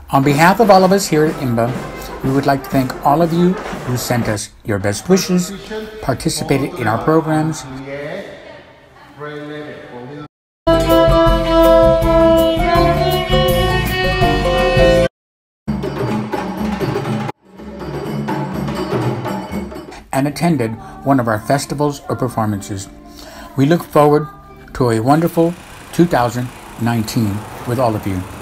On behalf of all of us here at Imba, we would like to thank all of you who sent us your best wishes, participated in our programs, and attended one of our festivals or performances. We look forward to a wonderful 2019 with all of you.